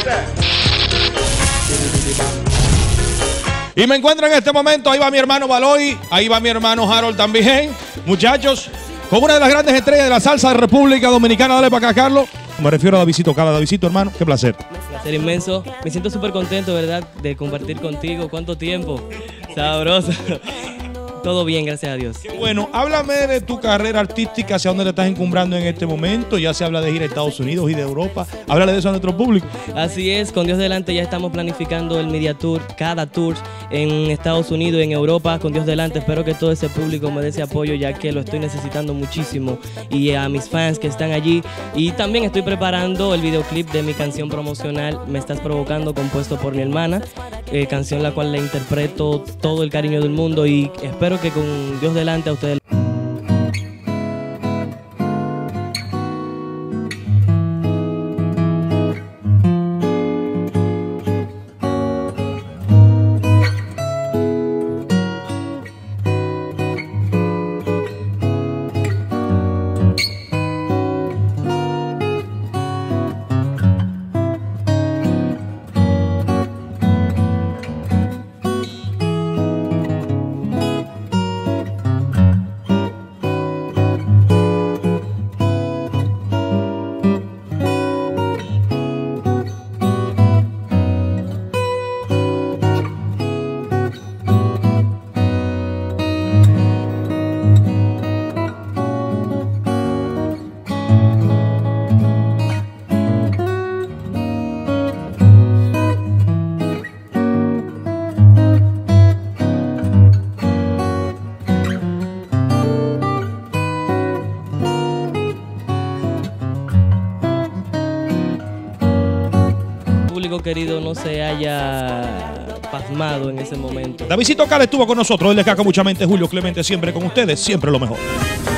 Y me encuentro en este momento, ahí va mi hermano Baloy, ahí va mi hermano Harold también. Muchachos, con una de las grandes estrellas de la salsa de República Dominicana. Dale para acá, Carlos. Me refiero a Davidcito Cala. Davidcito, hermano, qué placer. Placer inmenso. Me siento súper contento, ¿verdad?, de compartir contigo. ¿Cuánto tiempo? Sabroso. Todo bien, gracias a Dios. Qué bueno. Háblame de tu carrera artística, hacia dónde te estás encumbrando en este momento. Ya se habla de ir a Estados Unidos y de Europa. Háblale de eso a nuestro público. Así es, con Dios delante ya estamos planificando el Media Tour, cada tour en Estados Unidos, en Europa, con Dios delante. Espero que todo ese público me dé ese apoyo, ya que lo estoy necesitando muchísimo. Y a mis fans que están allí. Y también estoy preparando el videoclip de mi canción promocional, Me Estás Provocando, compuesto por mi hermana. Canción la cual le interpreto todo el cariño del mundo y espero que con Dios delante a ustedes. Querido no se haya pasmado en ese momento. Davidcito Cala estuvo con nosotros, él le caca mucha mente, Julio Clemente, siempre con ustedes, siempre lo mejor.